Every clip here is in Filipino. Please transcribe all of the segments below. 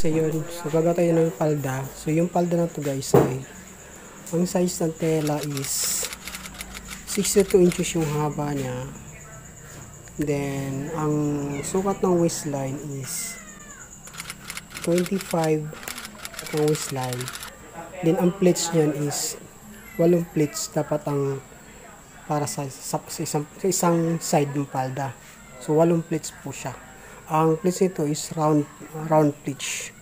So yun, so gagawa tayo ng palda. So yung palda na to guys ay ang size ng tela is 62 inches yung haba niya. Then ang sukat ng waistline is 25 ang waistline. Then ang pleats niyan is 8 pleats dapat ang para sa isang side ng palda. So 8 pleats po siya. Ang pleats nito is round pleats.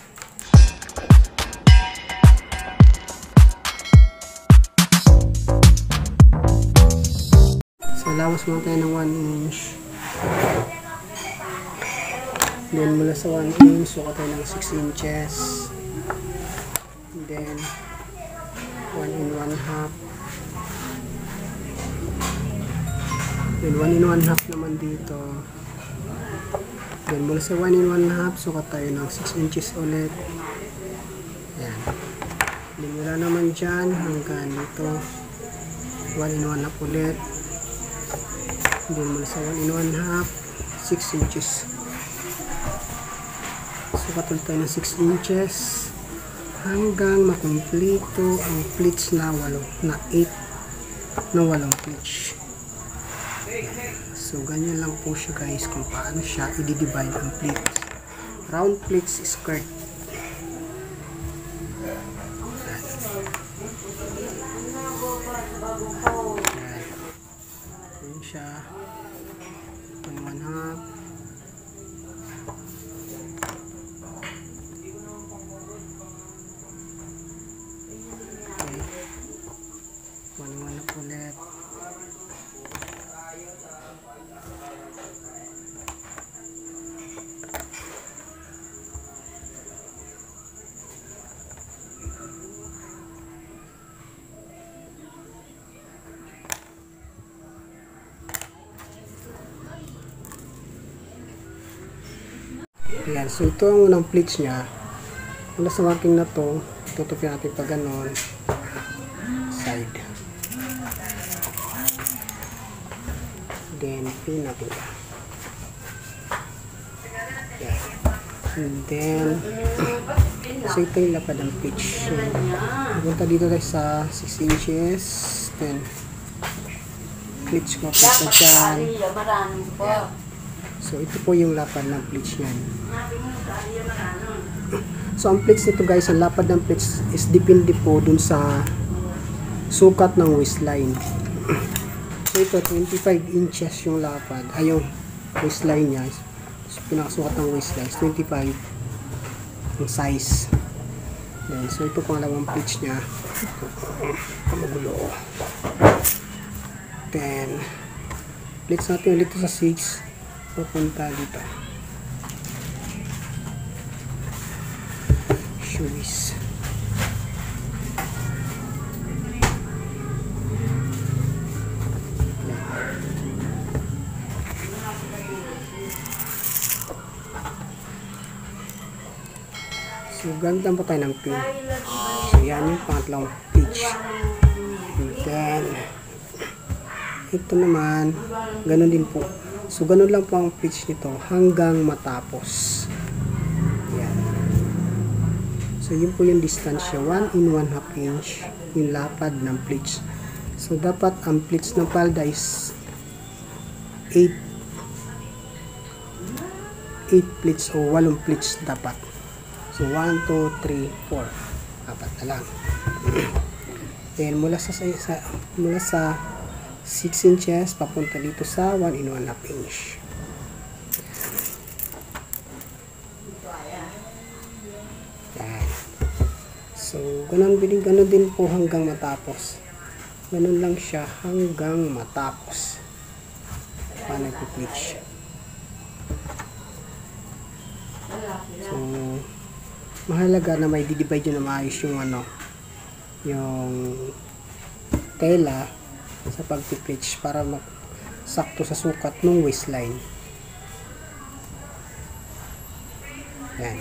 So lawas mo tayo ng 1 inch. Then mula sa 1 inch, sukat tayo ng 6 inches. Then 1 and 1/2. Then 1 and 1/2 naman dito. Then mula sa 1 and 1/2, sukat tayo ng 6 inches ulit. Ayan. Then mula naman dyan hanggang dito 1 and 1/2 ulit. Then mula sa 1 and 1/2, 6 inches. Sukat ulit tayo ng 6 inches hanggang makumplito ang pleats na 8 pleats. So ganyan lang po siya guys kung paano siya i-divide ang pleats. Round pleats skirt. Ayan siya. 1/2. Okay. 1/2 ulit. Ayan, so ito ang unang pleats niya. Mula sa marking na to, tutupin natin pa ganon. Side. Then, pin natin siya. Ayan. And then, so ito yung lapad ng pleats. So, punta dito tayo sa 6 inches. Then, pleats ko punta dyan. Ayan. So, ito po yung lapad ng pleats yan. So, ang pleats nito guys, ang lapad ng pleats is depende po dun sa sukat ng waistline. So, ito, 25 inches yung lapad. Ay, yung waistline niya. So, pinakasukat ng waistline is 25 yung size. Then, so, ito pangalawang pleats niya. Kamagulo. Then, pleats natin ulit sa 6. Pupunta dito. Shoes. So, gantan pa tayo ng pin. So, yan yung pangatlong page. And then, ito naman, ganun din po. So, ganun lang po ang pitch nito hanggang matapos. Yan. So, yun po yung distansya. 1 and 1/2 inch yung lapad ng pleats. So, dapat ang pleats ng palda is 8 pleats o 8 pleats dapat. So, 1, 2, 3, 4. Apat na lang. Then, mula sa 6 inches papunta dito sa 1 and 1/2 inch. Yan. So, ganun din po hanggang matapos. Ganun lang siya hanggang matapos. Paano i-pleats. So, mahalaga na may di-divide nyo na maayos yung yung tela sa pag-pleats para sakto sa sukat ng waistline. Yan.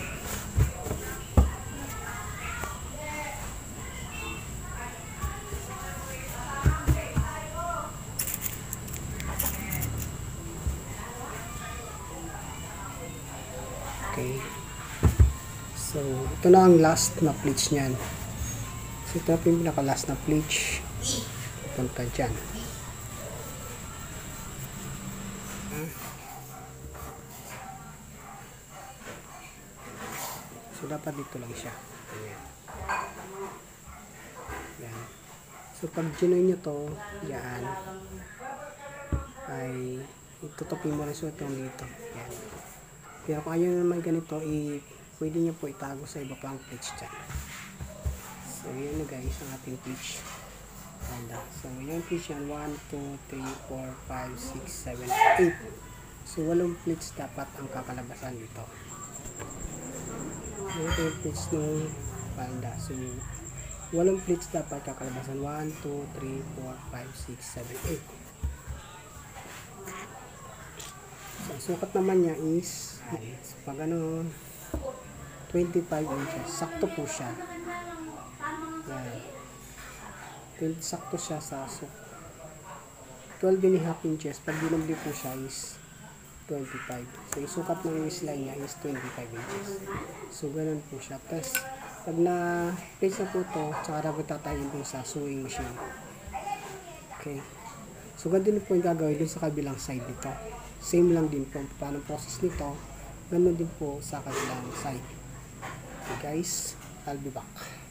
Okay. So, ito na ang last na pleats niyan. So, ito na yung pinaka-last na pleats. Punta dyan. So, dapat dito lang siya. Ayan. Ayan. So, pag ginoy nyo to, yan, ay itutupin mo rin so itong dito. Ayan. Pero kung ayaw naman ganito, pwede nyo po itago sa iba pang pleats dyan. So, yan na guys, ang ating pleats. So, yung pleats yan, 1, 2, 3, 4, 5, 6, 7, 8. So, 8 pleats dapat ang kakalabasan dito. Ito yung pleats ng panda. So, 8 pleats dapat kakalabasan. 1, 2, 3, 4, 5, 6, 7, 8. So, ang sukat naman niya is pag ano 25 inches. Sakto po siya. Yan. Sakto siya sa 12.5 inches. Pag dinubli po siya is 25. So, yung sukat ng waistline niya is 25 inches. So, ganun po siya. Tapos, pag na-place na po ito, tsaka dapat tatayin po sa sewing machine. Okay. So, ganun din po yung gagawin din sa kabilang side nito. Same lang din po. Paano process nito, ganun din po sa kabilang side. Okay guys, I'll be back.